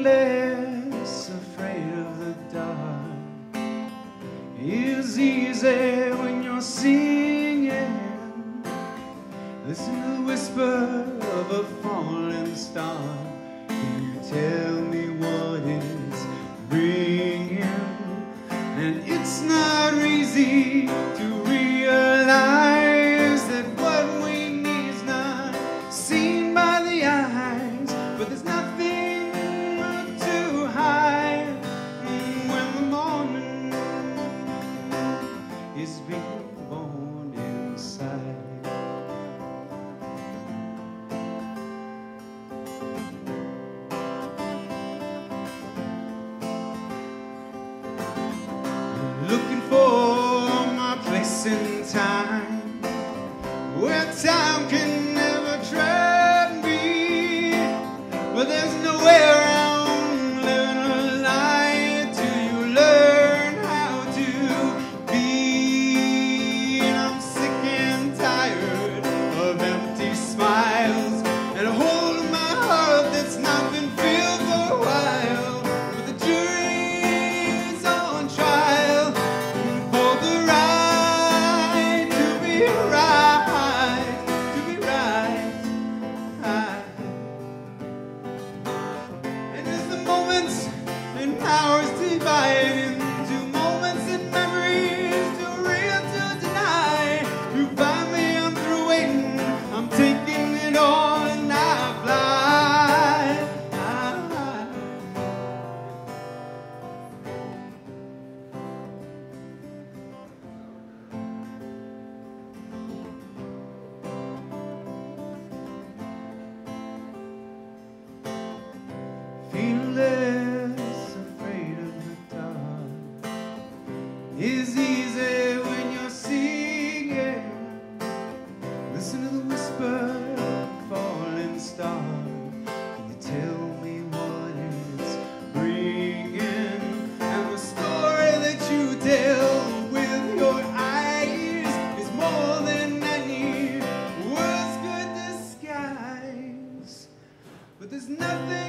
less afraid of the dark. It's easy when you're singing. Listen to the whisper of a falling star. Can you tell me what it's bringing? And it's not easy to realize that what we need is not seen by the eyes, but there's nothing to hide when the morning is being born inside. Looking for my place in time, where time can never trap me, but there's no way around living a lie till you learn how to be. And I'm sick and tired of empty smiles and a hole in my heart that's not been filled for a while. But the jury's on trial for the right to be right, to be right. And as the moments and hours divide into moments and memories too real to deny, you find me, I'm through waiting, I'm taking it all and I fly. Feel less afraid of the dark. It's easy when you're singing. Listen to the whisper of a falling star. Can you tell me what it's bringing? And the story that you tell with your eyes is more than any words could disguise. But there's nothing